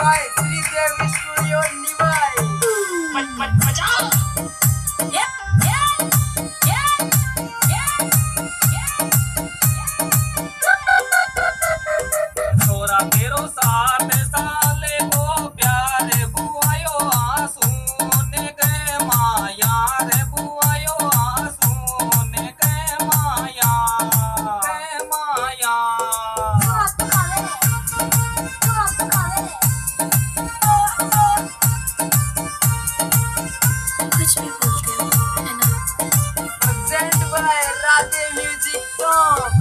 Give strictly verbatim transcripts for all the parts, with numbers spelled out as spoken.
Bye Shridevi studio Niwai. मच मच मचाओ। छोरा तेरो साठ साले को प्यारे बुआयो आंसू ने गए माया रे बुआयो आंसू ने गए माया गए माया। कुछ भी बोलते हो है ना। Present by Radhe music top.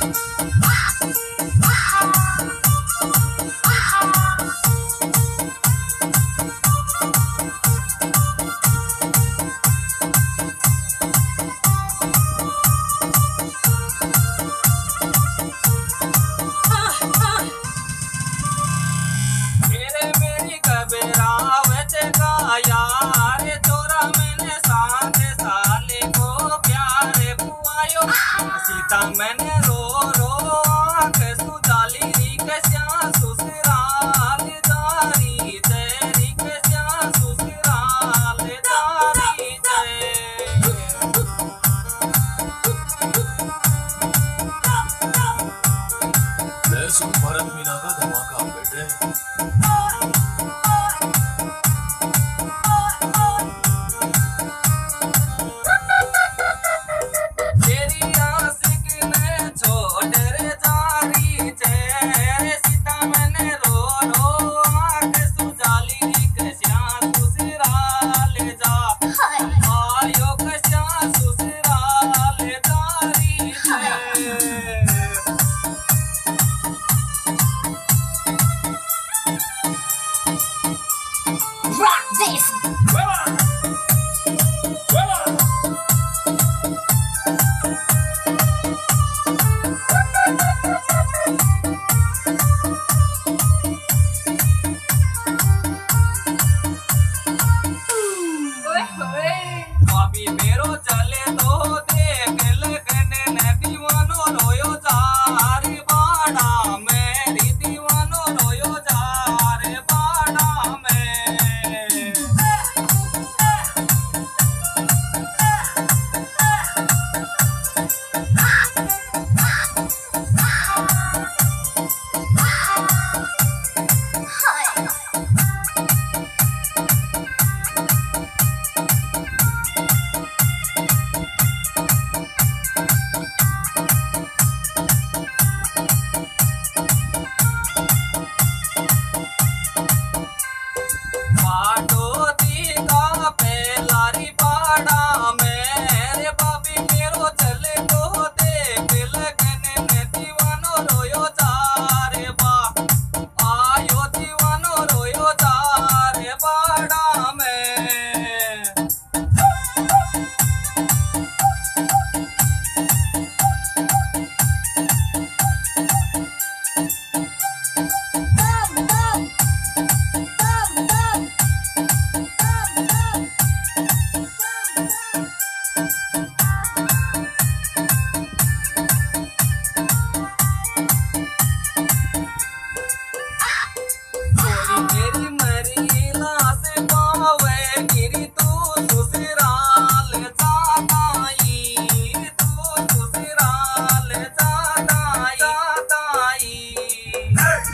यार तोरा मैंने साथ साले को प्यारे बुआयो सीता मैंने रो रो आँख सुजाली री कस्या ससुराल दारी तेरी कस्या ससुराल दारी ले सुन भरत मीना का धमाका बेटे। अभी मेरो चले